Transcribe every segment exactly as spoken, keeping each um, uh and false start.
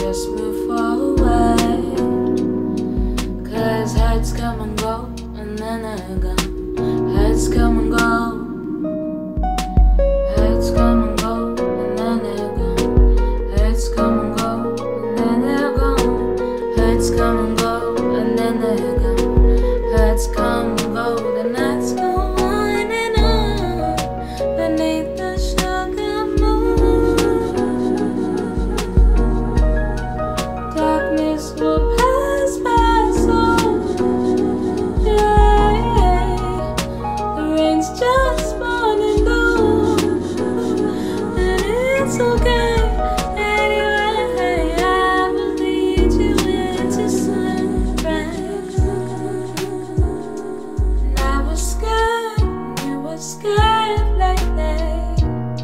just move far away. Cause heads come and go, and then they're gone. Heads come and go. Heads come and go, and then they're gone. Heads come and go, and then they're gone. Heads come and go, and then they're gone. Heads come and go, the nights go on and on beneath the sugar moon. Darkness will pass by soon. Yeah, the rain's just falling down, and it's okay. Anyway, I will lead you into sunrise. And I was scared, you were scared lately.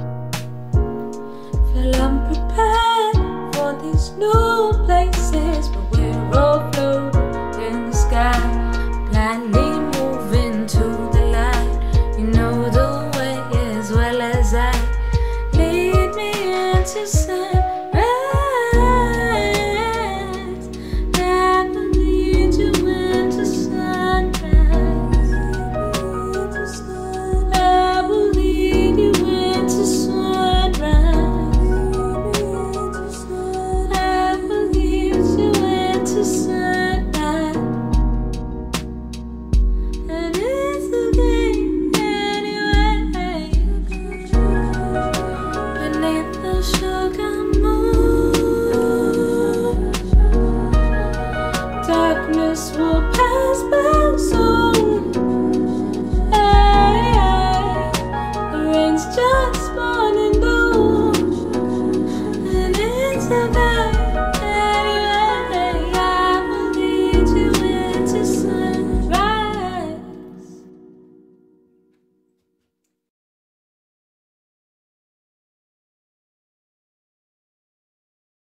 Feel unprepared for these new places, but we're all floating.